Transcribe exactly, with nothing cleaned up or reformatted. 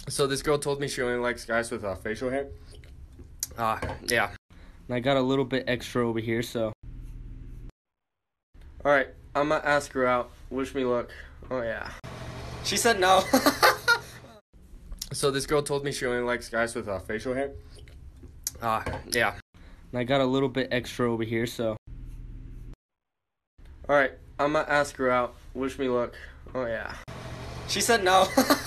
So this girl told me she only likes guys with uh, facial hair. Ah, uh, yeah. And I got a little bit extra over here, so. Alright, I'm gonna ask her out. Wish me luck. Oh, yeah. She said no. So this girl told me she only likes guys with uh, facial hair. Ah, uh, yeah. And I got a little bit extra over here, so. Alright, I'm gonna ask her out. Wish me luck. Oh, yeah. She said no.